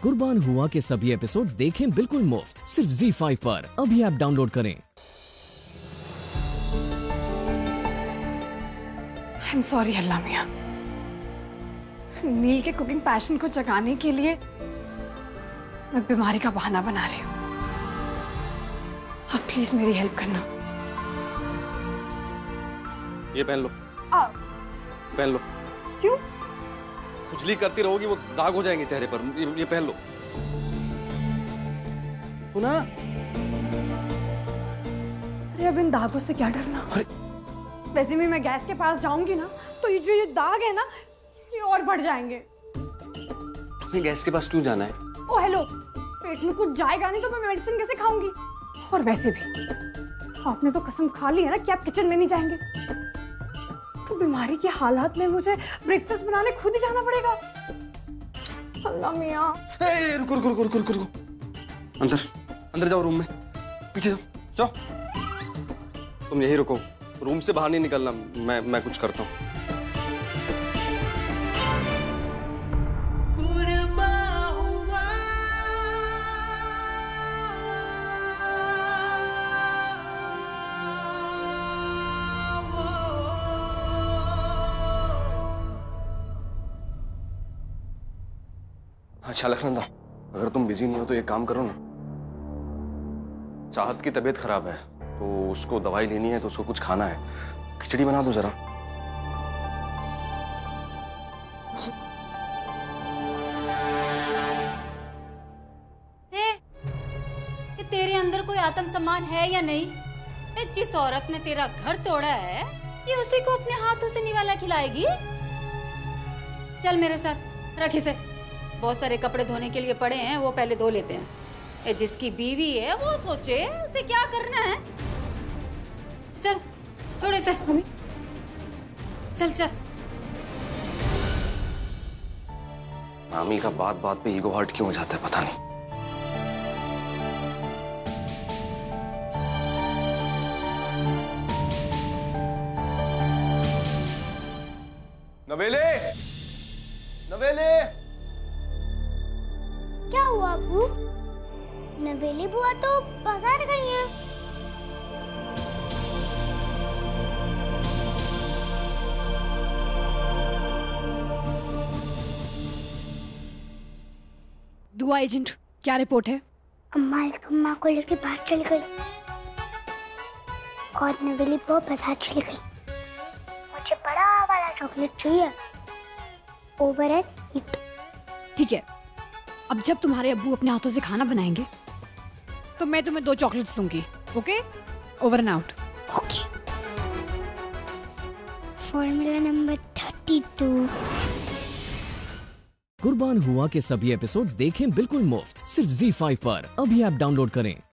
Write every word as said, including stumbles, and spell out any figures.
कुर्बान हुआ के सभी एपिसोड्स देखें बिल्कुल मुफ्त सिर्फ ज़ी फाइव पर। अभी ऐप डाउनलोड करें। आई एम सॉरी अल्लाह मियां। नील के कुकिंग पैशन को जगाने के लिए मैं बीमारी का बहाना बना रही हूँ। आप प्लीज मेरी हेल्प करना। ये पहन लो। आ, पहन लो। क्यों? खुजली करती रहोगी वो दाग हो जाएंगे चेहरे पर। ये, ये पहन लो। ना अरे अब इन दागों से क्या डरना। अरे वैसे भी मैं गैस के पास जाऊंगी ना तो ये जो ये दाग है ना ये और बढ़ जाएंगे। तुम्हें गैस के पास क्यों जाना है? ओ हेलो, पेट में कुछ जाएगा नहीं तो मैं मेडिसिन कैसे खाऊंगी? और वैसे भी आपने तो कसम खा ली है ना कि आप किचन में नहीं जाएंगे। तो बीमारी के हालात में मुझे ब्रेकफास्ट बनाने खुद ही जाना पड़ेगा। अल्लाह मियां। रुको रुको रुको रुको रुको रुको। अंदर अंदर जाओ, रूम में पीछे जाओ जाओ। तुम यहीं रुको, रूम से बाहर नहीं निकलना। मैं मैं कुछ करता हूँ। अच्छा लखनंदा, अगर तुम बिजी नहीं हो तो एक काम करो ना। चाहत की तबीयत खराब है तो उसको दवाई लेनी है, तो उसको कुछ खाना है। खिचड़ी बना दो जरा। जी। ए, ये तेरे अंदर कोई आत्मसम्मान है या नहीं? ए, जिस औरत ने तेरा घर तोड़ा है ये उसी को अपने हाथों से निवाला खिलाएगी? चल मेरे साथ, रख इसे। बहुत सारे कपड़े धोने के लिए पड़े हैं, वो पहले धो लेते हैं। ये जिसकी बीवी है वो सोचे उसे क्या करना है। चल छोड़ इसे। चल चल। मामी का बात बात पे ईगो हर्ट क्यों हो जाता है पता नहीं। नवेले, नवेले। क्या हुआ अब्बू? नवेली बुआ तो बाजार गई हैं। दुआ एजेंट, क्या रिपोर्ट है? अम्मा अम्मा को लेके बाहर चली गई और नवेली बुआ बाजार चली गई। मुझे बड़ा वाला चॉकलेट चाहिए। Over and eat. ठीक है, अब जब तुम्हारे अब्बू अपने हाथों से खाना बनाएंगे तो मैं तुम्हें दो चॉकलेट्स दूंगी। Okay? Over and out. Okay. Formula number thirty two. कुर्बान हुआ के सभी एपिसोड्स देखें बिल्कुल मुफ्त सिर्फ ज़ी फाइव पर। अभी ऐप डाउनलोड करें।